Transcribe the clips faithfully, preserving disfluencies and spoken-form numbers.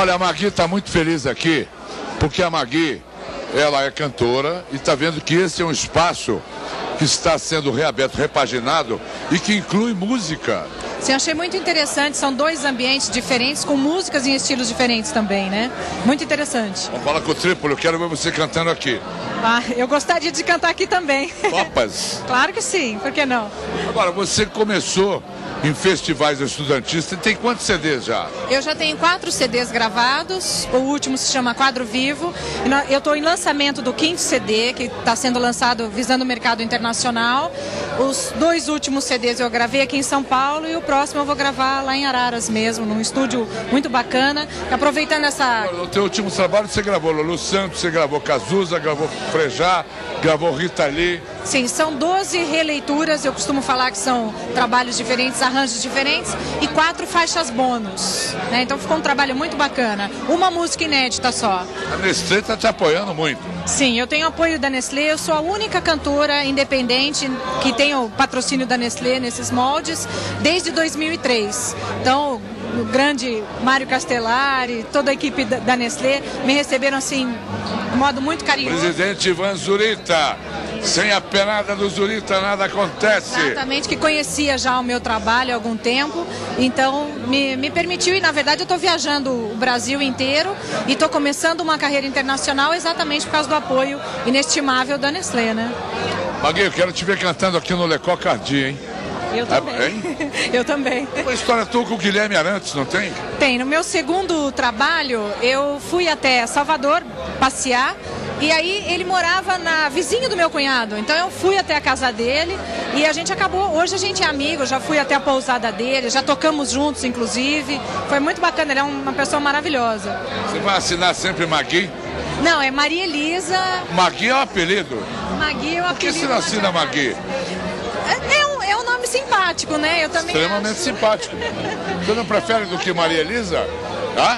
Olha, a Magui está muito feliz aqui, porque a Magui, ela é cantora e está vendo que esse é um espaço que está sendo reaberto, repaginado e que inclui música. Sim, achei muito interessante, são dois ambientes diferentes, com músicas em estilos diferentes também, né? Muito interessante. Vamos falar com o Trípoli, eu quero ver você cantando aqui. Ah, eu gostaria de cantar aqui também. Topas? Claro que sim, por que não? Agora, você começou em festivais estudantis, tem quantos C Ds já? Eu já tenho quatro C Ds gravados, o último se chama Quadro Vivo. Eu estou em lançamento do quinto C D, que está sendo lançado visando o mercado internacional. Os dois últimos C Ds eu gravei aqui em São Paulo e o próximo eu vou gravar lá em Araras mesmo, num estúdio muito bacana. Aproveitando essa... No teu último trabalho você gravou Lulu Santos, você gravou Cazuza, gravou Frejá, gravou Rita Lee. Sim, são doze releituras, eu costumo falar que são trabalhos diferentes, arranjos diferentes, e quatro faixas bônus, né? Então ficou um trabalho muito bacana. Uma música inédita só. A Nestlé está te apoiando muito. Sim, eu tenho apoio da Nestlé, eu sou a única cantora independente que tem o patrocínio da Nestlé nesses moldes desde dois mil e três. Então, o grande Mário Castellari, toda a equipe da, da Nestlé me receberam assim de modo muito carinhoso. Presidente Ivan Zurita, sem a penada do Zurita nada acontece. Exatamente, que conhecia já o meu trabalho há algum tempo, então me, me permitiu, e na verdade eu estou viajando o Brasil inteiro e estou começando uma carreira internacional exatamente por causa do apoio inestimável da Nestlé, né? Magui, eu quero te ver cantando aqui no Le Cocardi, hein? Eu também. É, eu também. Tem uma história tua com o Guilherme Arantes, não tem? Tem. No meu segundo trabalho, eu fui até Salvador passear e aí ele morava na vizinha do meu cunhado. Então eu fui até a casa dele e a gente acabou. Hoje a gente é amigo, já fui até a pousada dele, já tocamos juntos, inclusive. Foi muito bacana, ele é uma pessoa maravilhosa. Você vai assinar sempre Magui? Não, é Maria Elisa. Magui é o apelido? Magui é o apelido. Por que você não assina Magui? É, é um, é um nome simpático, né? Eu também Extremamente acho. simpático. Você não prefere do que Maria Elisa? Ah?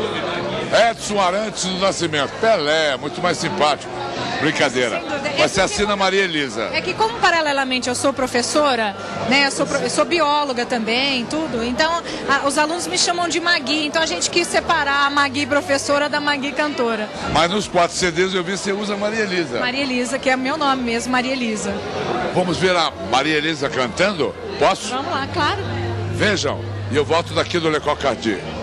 Edson Arantes do Nascimento. Pelé, muito mais simpático. Brincadeira. Mas você assina Maria Elisa. É que como paralelamente eu sou professora, né? Eu sou, eu sou bióloga também, tudo. Então a, os alunos me chamam de Magui. Então a gente quis separar a Magui professora da Magui cantora. Mas nos quatro C Ds eu vi que você usa Maria Elisa. Maria Elisa, que é meu nome mesmo, Maria Elisa. Vamos ver a Maria Elisa cantando? Posso? Vamos lá, claro. Vejam, e eu volto daqui do Le Cocardi.